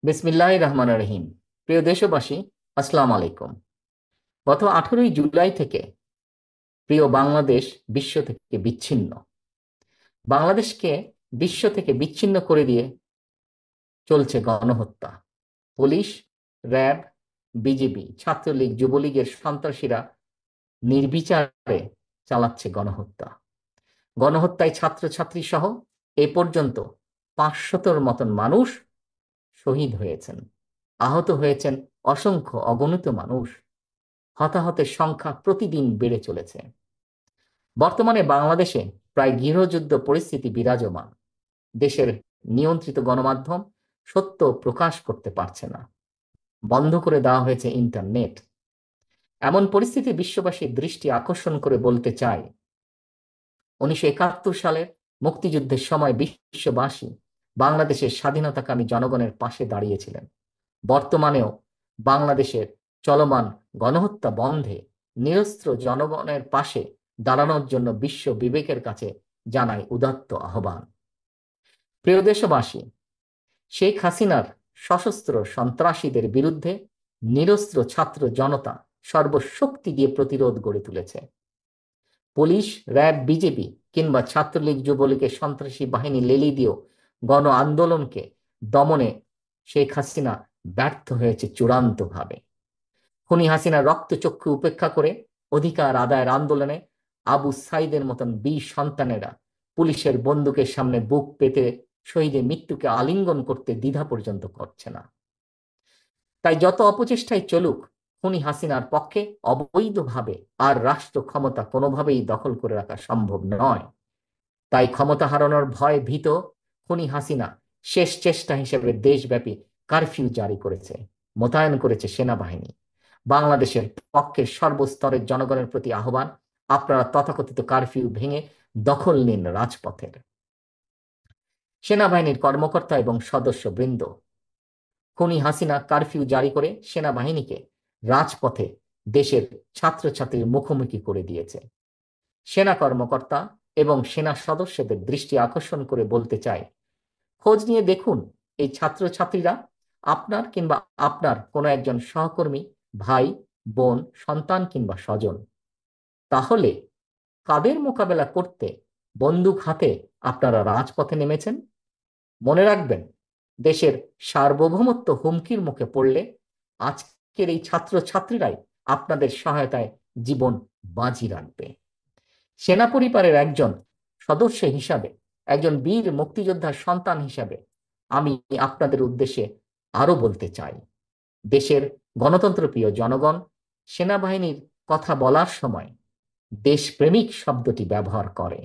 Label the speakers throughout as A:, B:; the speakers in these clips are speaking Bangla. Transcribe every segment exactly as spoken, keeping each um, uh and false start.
A: বিসমিল্লাহির রহমানির রহিম। প্রিয় দেশবাসী, আসসালামু আলাইকুম। গত আঠারোই জুলাই থেকে প্রিয় বাংলাদেশ বিশ্ব থেকে বিচ্ছিন্ন। বাংলাদেশকে বিশ্ব থেকে বিচ্ছিন্ন করে দিয়ে চলছে গণহত্যা। পুলিশ, র্যাব, বিজিবি, ছাত্রলীগ, যুবলীগের সন্ত্রাসীরা নির্বিচারে চালাচ্ছে গণহত্যা। গণহত্যায় ছাত্রছাত্রী সহ এ পর্যন্ত পাঁচশতর মতন মানুষ শহীদ হয়েছেন, আহত হয়েছেন অসংখ্য অগণিত মানুষ। হতাহতের সংখ্যা প্রতিদিন বেড়ে চলেছে। বর্তমানে বাংলাদেশে প্রায় গৃহযুদ্ধ পরিস্থিতি বিরাজমান। দেশের নিয়ন্ত্রিত গণমাধ্যম সত্য প্রকাশ করতে পারছে না, বন্ধ করে দেওয়া হয়েছে ইন্টারনেট। এমন পরিস্থিতি বিশ্ববাসীর দৃষ্টি আকর্ষণ করে বলতে চাই, উনিশশো একাত্তর সালের মুক্তিযুদ্ধের সময় বিশ্ববাসী বাংলাদেশের স্বাধীনতাকামী জনগণের পাশে দাঁড়িয়েছিলেন। বর্তমানেও বাংলাদেশের চলমান গণহত্যা বন্ধে নিরস্ত্র জনগণের পাশে দাঁড়ানোর জন্য বিশ্ব বিবেকের কাছে জানাই উদাত্ত আহ্বান। প্রিয় দেশবাসী, শেখ হাসিনার সশস্ত্র সন্ত্রাসীদের বিরুদ্ধে নিরস্ত্র ছাত্র জনতা সর্বশক্তি দিয়ে প্রতিরোধ গড়ে তুলেছে। পুলিশ, র্যাব, বিজেপি কিংবা ছাত্রলীগ, যুবলীগের সন্ত্রাসী বাহিনী লেলি দিয়েও গণ আন্দোলনকে দমনে শেখ হাসিনা ব্যর্থ হয়েছে চূড়ান্তভাবে। খুনি হাসিনা রক্তচক্ষু উপেক্ষা করে অধিকার আদায়ের আন্দোলনে আবু সাইদের মতন বীর সন্তানেরা পুলিশের বন্দুকের সামনে বুক পেতে শহীদের মৃত্যুকে আলিঙ্গন করতে দ্বিধা পর্যন্ত করছে না। তাই যত অপচেষ্টাই চলুক, খুনি হাসিনার পক্ষে অবৈধভাবে আর রাষ্ট্র ক্ষমতা কোনোভাবেই দখল করে রাখা সম্ভব নয়। তাই ক্ষমতা হারানোর ভয় ভীত খুনি হাসিনা শেষ চেষ্টা হিসেবে দেশব্যাপী কারফিউ জারি করেছে, মোতায়েন করেছে সেনাবাহিনী। বাংলাদেশের পক্ষের সর্বস্তরের জনগণের প্রতি আহ্বান, আপনারা তথাকথিত কারফিউ ভেঙে দখল নিন রাজপথের। সেনাবাহিনীর কর্মকর্তা এবং সদস্যবৃন্দ, খুনি হাসিনা কারফিউ জারি করে সেনাবাহিনীকে রাজপথে দেশের ছাত্রছাত্রীর মুখোমুখি করে দিয়েছে। সেনা কর্মকর্তা এবং সেনা সদস্যদের দৃষ্টি আকর্ষণ করে বলতে চাই, খোঁজ নিয়ে দেখুন এই ছাত্রছাত্রীরা আপনার কিংবা আপনার কোনো একজন সহকর্মী, ভাই, বোন, সন্তান কিংবা স্বজন। তাহলে কাদের মোকাবেলা করতে বন্দুক হাতে আপনারা রাজপথে নেমেছেন? মনে রাখবেন, দেশের সার্বভৌমত্ব হুমকির মুখে পড়লে আজকের এই ছাত্রছাত্রীরাই আপনাদের সহায়তায় জীবন বাজি রাখবে। সেনা পরিবারের একজন সদস্য হিসাবে, একজন বীর মুক্তিযোদ্ধার সন্তান হিসাবে আমি আপনাদের উদ্দেশ্যে আরো বলতে চাই, দেশের গণতন্ত্রপ্রিয় জনগণ সেনাবাহিনীর কথা বলার সময় দেশপ্রেমিক শব্দটি ব্যবহার করে।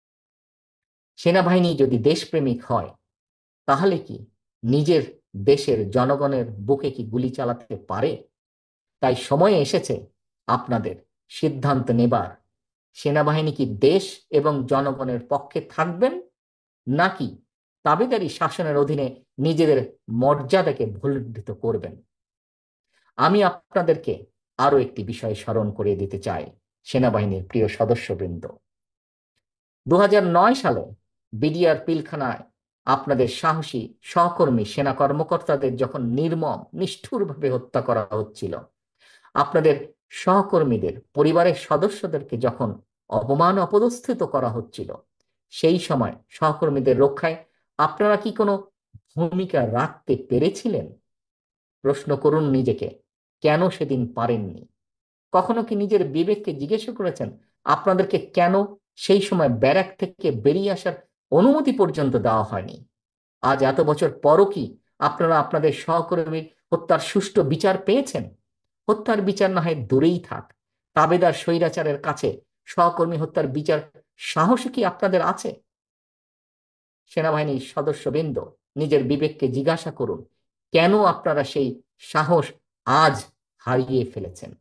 A: সেনাবাহিনী যদি দেশপ্রেমিক হয়, তাহলে কি নিজের দেশের জনগণের বুকে কি গুলি চালাতে পারে? তাই সময় এসেছে আপনাদের সিদ্ধান্ত নেবার, সেনাবাহিনী কি দেশ এবং জনগণের পক্ষে থাকবেন, নাকি তাবেদারি শাসনের অধীনে নিজেদের মর্যাদাকে ভুলুণ্ঠিত করবেন? আমি আপনাদেরকে আরো একটি বিষয় স্মরণ করিয়ে দিতে চাই, সেনাবাহিনীর প্রিয় সদস্যবৃন্দ। দু হাজার নয় সালে বিডিআর পিলখানায় আপনাদের সাহসী সহকর্মী সেনা কর্মকর্তাদের যখন নির্মম নিষ্ঠুরভাবে হত্যা করা হচ্ছিল, আপনাদের সহকর্মীদের পরিবারের সদস্যদেরকে যখন অপমান অপদস্থিত করা হচ্ছিল, সেই সময় সহকর্মীদের রক্ষায় আপনারা কি কোনো ভূমিকা রাখতে পেরেছিলেন? প্রশ্ন করুন নিজেকে, কেন সেদিন পারেননি? কখনো কি নিজের বিবেককে জিজ্ঞাসা করেছেন আপনাদেরকে কেন সেই সময় ব্যারাক থেকে বেরিয়ে আসার অনুমতি পর্যন্ত দেওয়া হয়নি? আজ এত বছর পরও কি আপনারা আপনাদের সহকর্মীর হত্যার সুষ্ঠু বিচার পেয়েছেন? হত্যার বিচার না হয় দূরেই থাক, তাবেদার স্বৈরাচারের কাছে সহকর্মী হত্যার বিচার সাহস কি আপনাদের আছে? সেনাবাহিনীর সদস্যবৃন্দ, নিজের বিবেককে জিজ্ঞাসা করুন, কেন আপনারা সেই সাহস আজ হারিয়ে ফেলেছেন?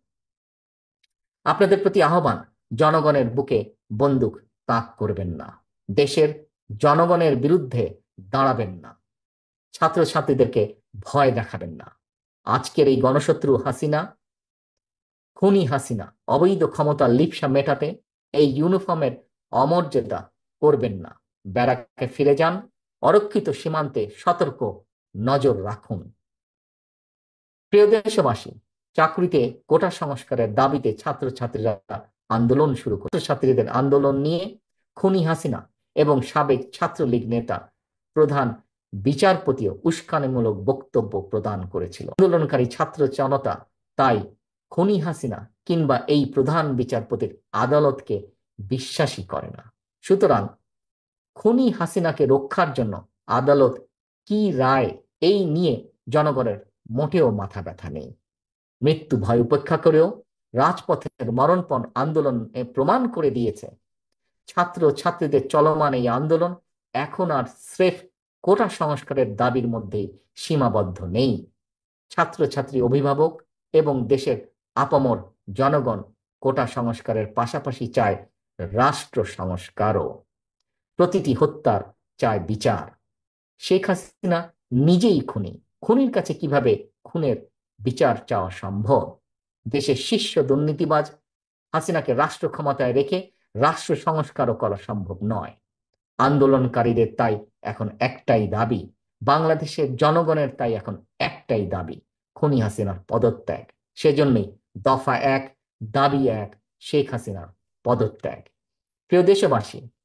A: আপনাদের প্রতি আহ্বান, জনগণের বুকে বন্দুক তাক করবেন না, দেশের জনগণের বিরুদ্ধে দাঁড়াবেন না, ছাত্রছাত্রীদেরকে ভয় দেখাবেন না। আজকের এই গণশত্রু হাসিনা, খুনি হাসিনা অবৈধ ক্ষমতার লিপ্সা মেটাতে এই ইউনিফর্মের অমর্যাদা করবেন না। ব্যারাকে ফিরে যান, অরক্ষিত সীমান্তে সতর্ক নজর রাখুন। প্রিয় দেশবাসী, চাকরিতে কোটা সংস্কারের দাবিতে ছাত্রছাত্রীরা আন্দোলন শুরু করে। ছাত্রছাত্রীদের আন্দোলন নিয়ে খুনি হাসিনা এবং সাবেক ছাত্রলীগ নেতা প্রধান বিচারপতিও উস্কানিমূলক বক্তব্য প্রদান করেছিল। আন্দোলনকারী ছাত্র জনতা তাই খুনি হাসিনা কিংবা এই প্রধান বিচারপতির আদালতকে বিশ্বাসই করে না। সুতরাং খুনি হাসিনাকে রক্ষার জন্য আদালত কি রায়, এই নিয়ে জনগণের মোটেও মাথা ব্যথা নেই। মৃত্যু ভয় উপেক্ষা করেও রাজপথের মরণপণ আন্দোলন প্রমাণ করে দিয়েছে ছাত্র ছাত্রীদের চলমান এই আন্দোলন এখন আর স্রেফ কোটা সংস্কারের দাবির মধ্যেই সীমাবদ্ধ নেই। ছাত্রছাত্রী, অভিভাবক এবং দেশের আপামর জনগণ কোটা সংস্কারের পাশাপাশি চায় রাষ্ট্র সংস্কারও। প্রতিটি হত্যার চায় বিচার। শেখ হাসিনা নিজেই খুনি। খুনির কাছে কিভাবে খুনের বিচার চাওয়া সম্ভব? দেশের শীর্ষ দুর্নীতিবাজ হাসিনাকে রাষ্ট্র ক্ষমতায় রেখে রাষ্ট্র সংস্কারও করা সম্ভব নয়। আন্দোলনকারীদের তাই এখন একটাই দাবি, বাংলাদেশের জনগণের তাই এখন একটাই দাবি, খুনি হাসিনার পদত্যাগ। সেজন্যই দফা এক, দাবি এক, শেখ হাসিনার পদত্যাগ। প্রিয় দেশবাসী,